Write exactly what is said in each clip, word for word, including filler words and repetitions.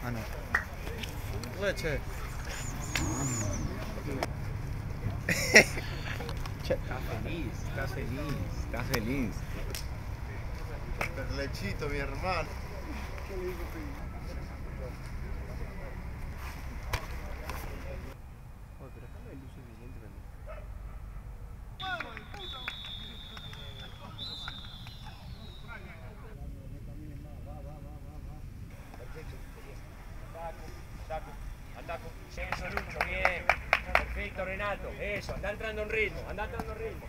Ah, no. Leche. Estás feliz, estás feliz, estás feliz. Lechito, mi hermano. Saco, ataco, Censo, Lucho, bien. Perfecto, Renato. Eso, anda entrando en ritmo, anda entrando en ritmo.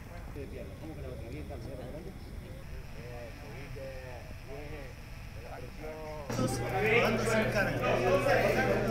Eso, bien.